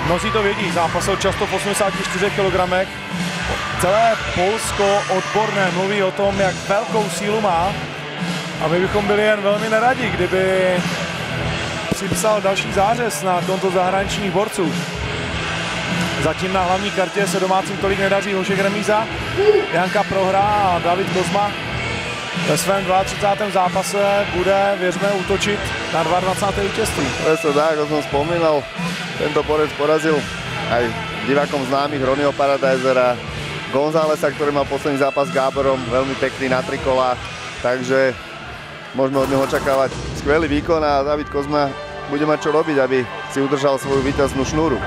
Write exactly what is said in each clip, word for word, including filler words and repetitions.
Mnozí to vědí, zápasil často v osmdesáti čtyřech kilogramech. Celé Polsko odborné mluví o tom, jak velkou sílu má. A my bychom byli jen velmi neradi, kdyby připsal další zářez na konto zahraničních borců. Zatím na hlavní kartě se domácím tolik nedaří. Hošek remíza, Janka prohra a David Kozma ve svém třicátém druhém zápase bude, věřme, útočit na dvacáté druhé vítězství. Presne tak, ako som spomínal, tento borec porazil aj divákom známych Ronnieho Paradisera, Gonzálesa, ktorý mal posledný zápas s Gáborom, veľmi pekný na tri kolách, takže môžeme od neho očakávať skvelý výkon a David Kozma bude mať čo robiť, aby si udržal svoju víťaznú šnúru.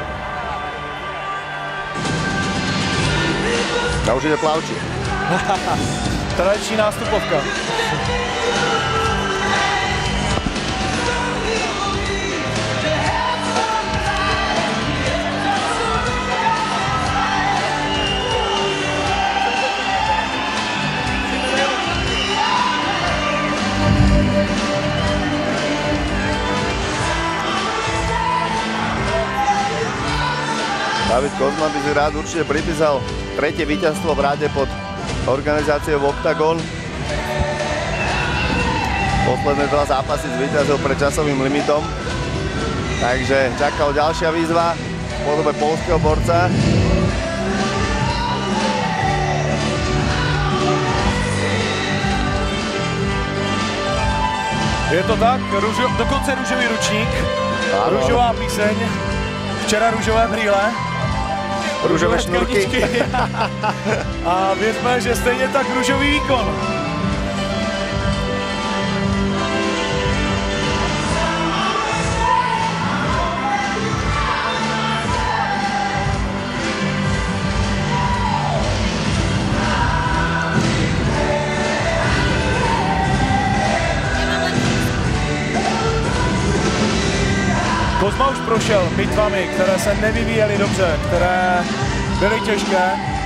A už ide Plavčík. Tradiční nástupovka. David Kozma by si rád určite pripísal tretie víťazstvo v rade pod organizáciou Octagon. Posledné dva zápasy zvíťazil pred časovým limitom. Takže čaká ho ďalšia výzva v podobe poľského borca. Je to tak, ružo, dokonce růžový ručník, ano. Růžová píseň, včera růžové brýle. Růžové šnurky. A věřme, že stejně tak růžový výkon. Kozma už prošel bitvami, které se nevyvíjely dobře, které byly těžké.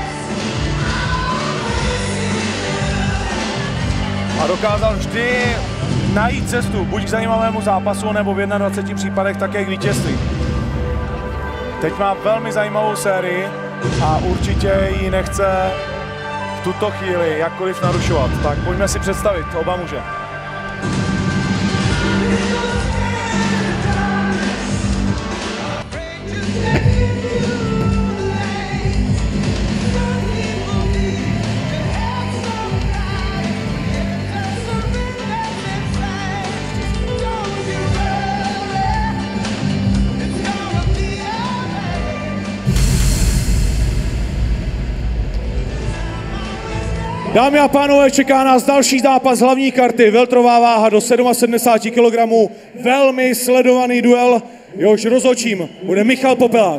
A dokázal vždy najít cestu, buď k zajímavému zápasu, nebo v dvaceti jedné případech také k vítězství. Teď má velmi zajímavou sérii a určitě ji nechce v tuto chvíli jakkoliv narušovat. Tak pojďme si představit oba muže. Dámy a pánové, čeká nás další zápas hlavní karty. Welterová váha do sedmdesáti sedmi kilogramů. Velmi sledovaný duel, jehož rozhodčím bude Michal Popelák.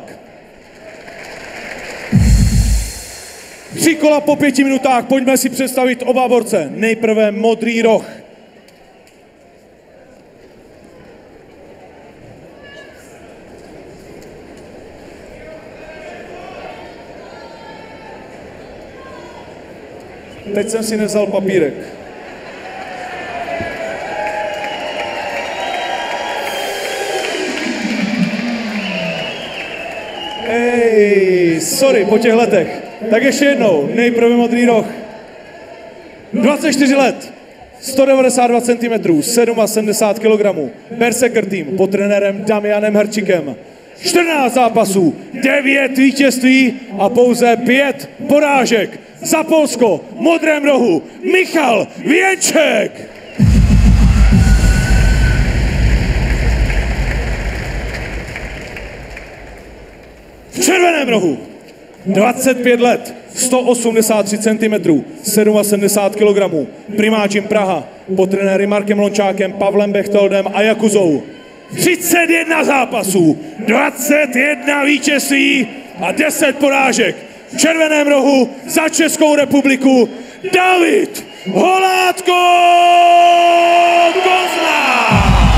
Tři kola po pěti minutách, pojďme si představit oba borce. Nejprve modrý roh. Teď jsem si nevzal papírek. Ej, sorry, po těch letech. Tak ještě jednou, nejprve modrý roh. dvacet čtyři let, sto devadesát dva centimetrů, sedmdesát sedm kilogramů. Berserker tým pod trenérem Damianem Herčikem. čtrnáct zápasů, devět vítězství a pouze pět porážek. Za Polsko, v modrém rohu, Michal Věnček. V červeném rohu, dvacet pět let, sto osmdesát tři centimetrů, sedmdesát sedm kilogramů. Primáčem Praha, pod trenéry Markem Lončákem, Pavlem Bechteldem a Jakuzou. třicet jedna zápasů, dvacet jedna vítězství a deset porážek. V červeném rohu za Českou republiku David Holátko Kozma!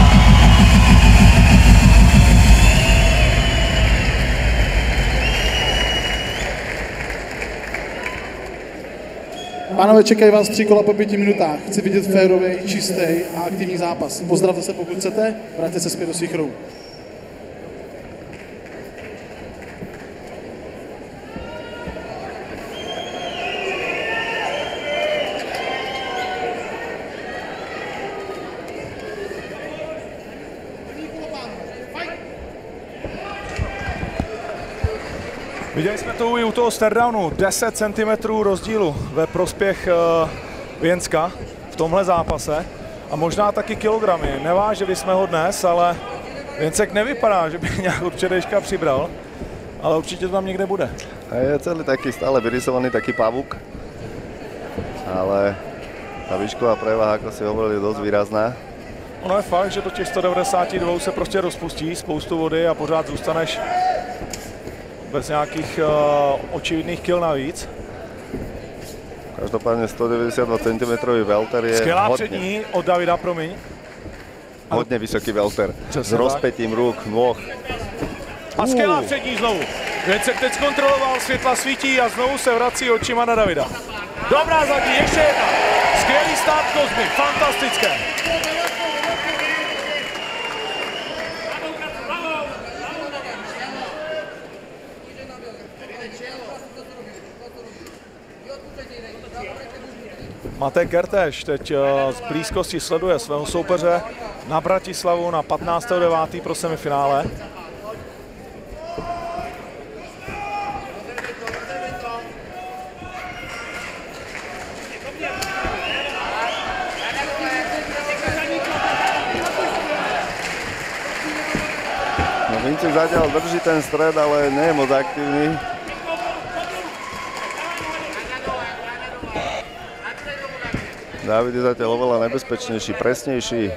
Pánové, čekají vás tři kola po pěti minutách. Chci vidět férový, čistý a aktivní zápas. Pozdravte se, pokud chcete, vraťte se zpět do svých rohů. Viděli jsme to i u toho staredownu, deset centimetrů rozdílu ve prospěch uh, Věnska v tomhle zápase a možná taky kilogramy. Nevážili jsme ho dnes, ale Věncek nevypadá, že by nějak od včerejška přibral, ale určitě to tam někde bude. A je celý taký stále vyrysovaný taký pavúk, ale ta výšková prevaha, ako si hovorili, je dosť výrazná. Ono je fakt, že do těch sto devadesát dva se prostě rozpustí spoustu vody a pořád zůstaneš bez nějakých uh, očividných kil navíc. Každopádne sto deväťdesiatdva centimetrov welter je skvělá hodně, přední od Davida, promiň. hodně vysoký welter Přesně s rozpetím ruk, nôh. A skvělá přední znovu. Věncek teď zkontroloval, světla svítí a znovu se vrací očima na Davida. Dobrá zadní, ještě jedna. Skvělý start Kozmy, fantastické. Matej Kertéš teď z blízkosti sleduje svého soupeře na Bratislavu na patnáctého devátého pro semifinále. No Vincek zatiaľ drží ten stred, ale nie je moc aktívny. David je zatiaľ oveľa nebezpečnejší, presnejší.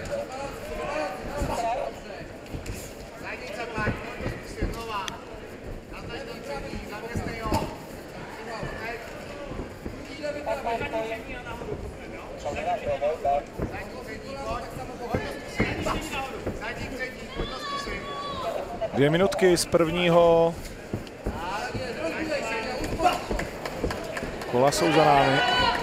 Dvě minutky z prvního kola jsou za námi.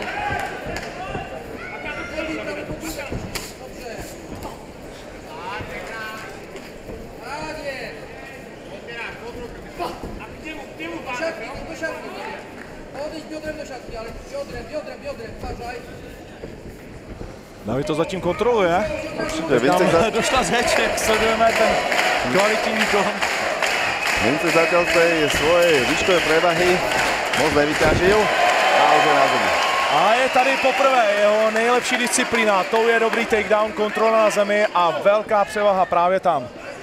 David to zatím kontroluje. Tam došla řeč, jak sledujeme ten kvalitní výkon. Vincek zatiaľ z tej svojej výškovej prevahy moc nevyťažil a už je na zemi. A je tady poprvé jeho nejlepší disciplína, to je dobrý takedown, kontrola na zemi a velká převaha právě tam.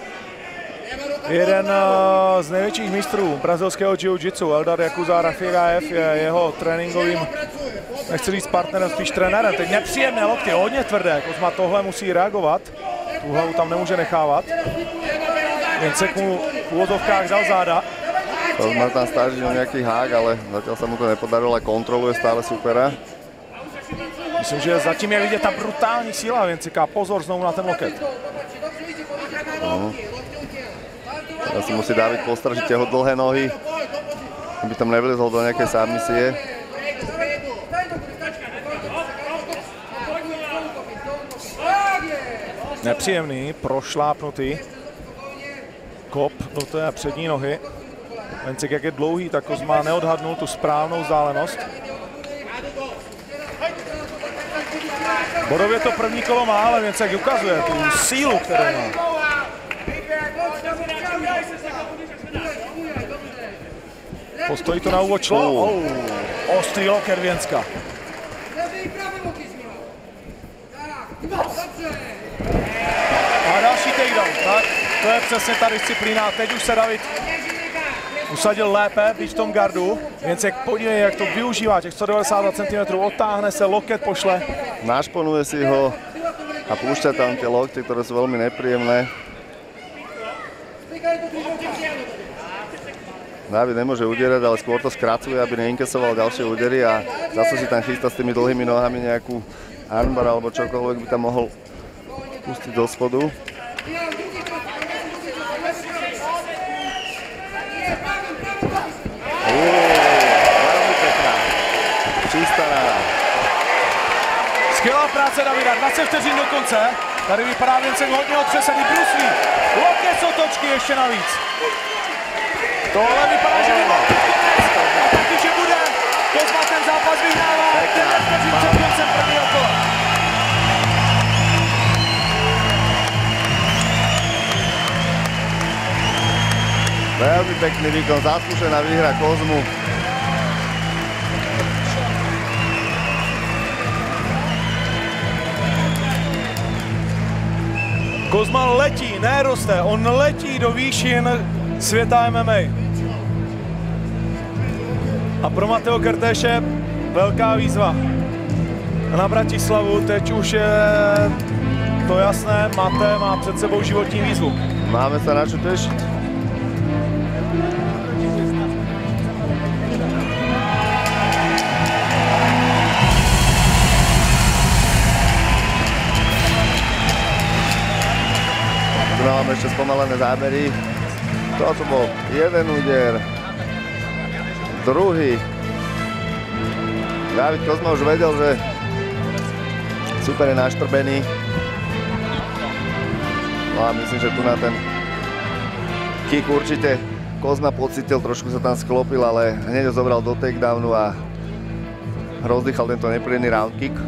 Jeden z největších mistrů brazilského jiu-jitsu, Eldar Yakuza Rafigaev, je jeho tréninkovým, nechci říct partnerem, spíš trenérem. Teď nepříjemné lokty, hodně tvrdé, Kozma tohle musí reagovat, tu hlavu tam nemůže nechávat. Věncek mu v úvozovkách dal záda. Kozma tam stážil nejaký hák, ale zatiaľ sa mu to nepodarilo, ale kontroluje stále supera. Myslím, že zatím je vidět ta brutální síla Věnceka, pozor znovu na ten loket. No. Teraz si musí David postražiť jeho dlhé nohy, aby tam nevylezol do nejakej submisie. Nepříjemný, prošlápnutý kop do té přední nohy. Věncek, jak je dlouhý, tak Kozma neodhadnul tu správnou vzdálenost. Bodově to první kolo má, ale Věncek ukazuje tu sílu, kterou má. Postojí to na úvod šlo. Oh. Ostrý loket Věncka. A další takedown, tak to je přesně ta disciplína. Teď už se David usadil lépe, být v tom gardu. Věncek, podívej, jak to využívá, těch sto devadesát dva centimetrů, otáhne se, loket pošle. Našponuje si ho a púšťa tam tie lokty, ktoré sú veľmi nepríjemné. David nemôže udierať, ale skôr to skracuje, aby neinkasoval ďalšie údery a zase si tam chystá s tými dlhými nohami nejakú armbar alebo čokoľvek by tam mohol pustiť do spodu. Veľmi pekná, čistá rána. Skvělá práce Davida, dvacet vteřin do konce. Tady vypadá Věncek hodně otřesený, bruslí. Loket z otočky ještě navíc. Tohle vypadá, že by mohl být konec. A taky, že bude. Kozma ten zápas vyhrává. devět vteřin před koncem prvního kola. Veľmi pekný výkon, zaslúžená výhra Kozmu. Kozma letí, ne roste, on letí do výšin světa M M A. A pro Mateo Kertéše velká výzva. Na Bratislavu teď už je to jasné, Mate má před sebou životní výzvu. Máme sa na čo tešiť. Tu máme ešte spomalené zábery. Toto bol jeden úder, druhý. David Kozma už vedel, že super je naštrbený. No a myslím, že tu na ten kick určite Kozma pocítil, trošku sa tam sklopil, ale hneď ho zobral do takedownu a rozdýchal tento nepríjemný round kick.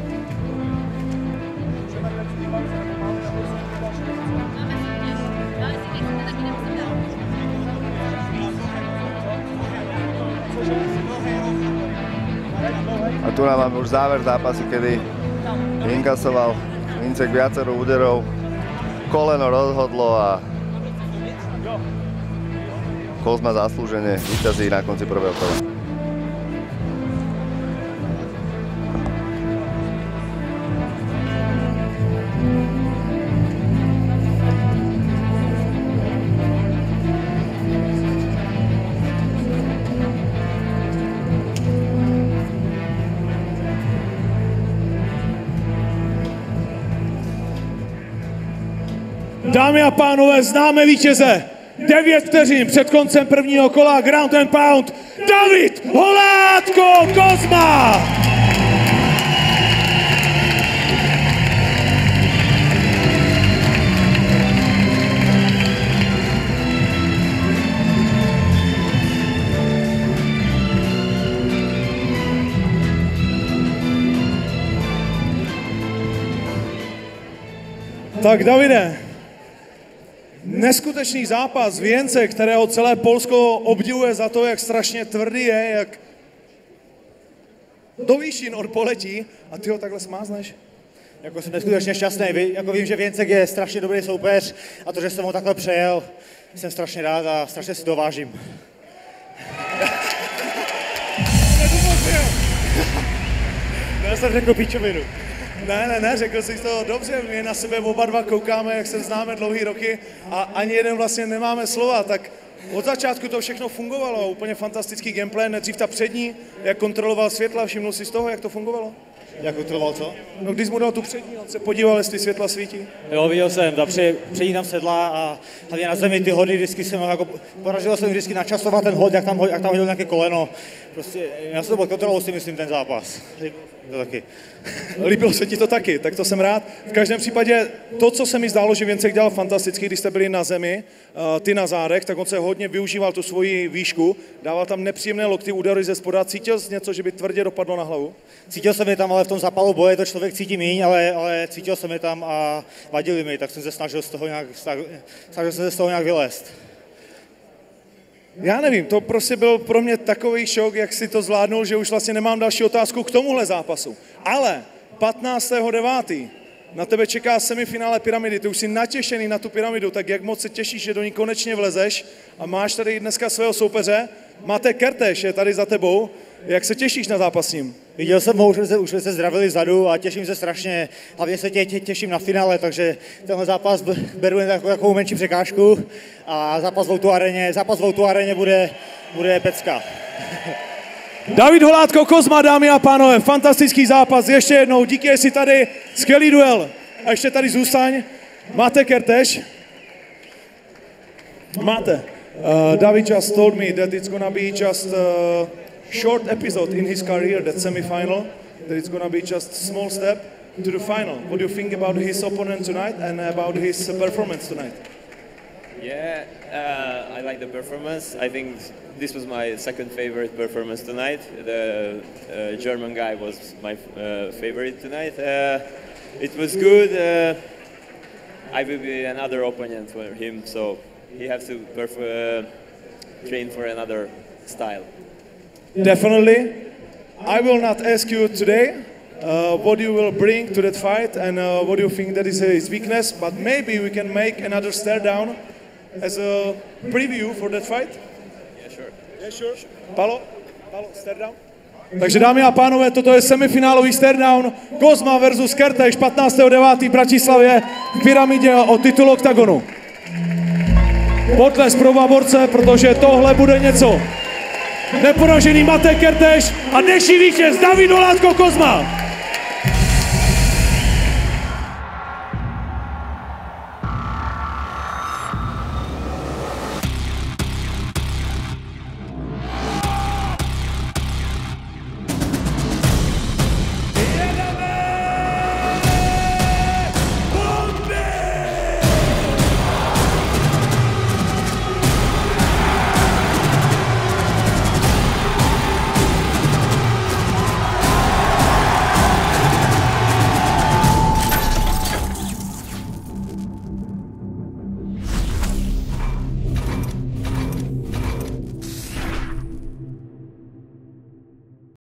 A tu nám máme už záver zápasu, kedy inkasoval Vincek viacero úderov, koleno rozhodlo a Kozma zaslúžene víťazí na konci prvého kola. Dámy a pánové, známe vítěze. Devět vteřin před koncem prvního kola, ground and pound, David Holátko Kozma! Tak Davide, neskutečný zápas Věnce, kterého celé Polsko obdivuje za to, jak strašně tvrdý je, jak do výšin on poletí a ty ho takhle smázneš. Jako jsem neskutečně šťastný, jako vím, že Věncek je strašně dobrý soupeř a to, že jsem ho takhle přejel, jsem strašně rád a strašně si to vážím. Já jsem řekl píčovinu. Ne, ne, ne, řekl jsi to dobře, my na sebe oba dva koukáme, jak se známe dlouhý roky a ani jeden vlastně nemáme slova, tak od začátku to všechno fungovalo, úplně fantastický gameplay, nejdřív ta přední, jak kontroloval světla, všimnul si z toho, jak to fungovalo? Jak kontroloval co? No když mu dal tu přední, on se podíval, jestli světla svítí. Jo, viděl jsem, ta před, přední tam sedla a hlavně na zemi ty hody, vždycky jsem jako, podařilo se mi vždycky načasovat ten hod, jak tam, jak tam hodil nějaké koleno. Prostě já jsem to pod kontrolou, si myslím, ten zápas. To taky. Líbilo se ti to taky, tak to jsem rád. V každém případě to, co se mi zdálo, že Věncek dělal fantasticky, když jste byli na zemi, ty na zádech, tak on se hodně využíval tu svoji výšku, dával tam nepříjemné lokty, údery ze spoda. Cítil jsi něco, že by tvrdě dopadlo na hlavu? Cítil jsem je tam, ale v tom zápalu boje to člověk cítí míň, ale, ale cítil jsem je tam a vadili mi, tak jsem se snažil z toho nějak, snažil jsem se z toho nějak vylézt. Já nevím, to prostě byl pro mě takový šok, jak si to zvládnul, že už vlastně nemám další otázku k tomuhle zápasu. Ale patnáctého devátého na tebe čeká semifinále pyramidy, ty už jsi natěšený na tu pyramidu, tak jak moc se těšíš, že do ní konečně vlezeš a máš tady dneska svého soupeře, Mate Kertéš je tady za tebou, jak se těšíš na zápas s ním? Viděl jsem ho, už jsme se, už jsme se zdravili vzadu a těším se strašně, hlavně se tě, tě, těším na finále, takže tenhle zápas beru jen takovou, takovou menší překážku a zápas v Outu aréně, zápas v Outu aréně bude, bude pecka. David Holátko Kozma, dámy a pánové, fantastický zápas, ještě jednou, díky, že jsi tady, skvělý duel. A ještě tady zůstaň, Mate Kertéš. Mate, uh, David just told me that it's gonna be just a short episode in his career, that semi-final, that it's gonna be just a small step to the final. What do you think about his opponent tonight and about his performance tonight? Yeah, uh, I like the performance. I think this was my second favorite performance tonight. The uh, German guy was my uh, favorite tonight. Uh, it was good. Uh, I will be another opponent for him, so he has to perf- uh, train for another style. Definitely. I will not ask you today uh, what you will bring to that fight and uh, what you think that is his weakness, but maybe we can make another stare down as a preview for that fight. Yeah, sure. Yeah, sure. Palo, Palo, stare down. Takže dámy a pánové, toto je semifinálový stare down. Kozma versus Kertéš patnáctého devátého v Bratislavě v pyramidě o titul oktagonu. Potles pro oba borce, protože tohle bude něco. Neporažený Matej Kertéš a dnešní vítěz David Olátko Kozma.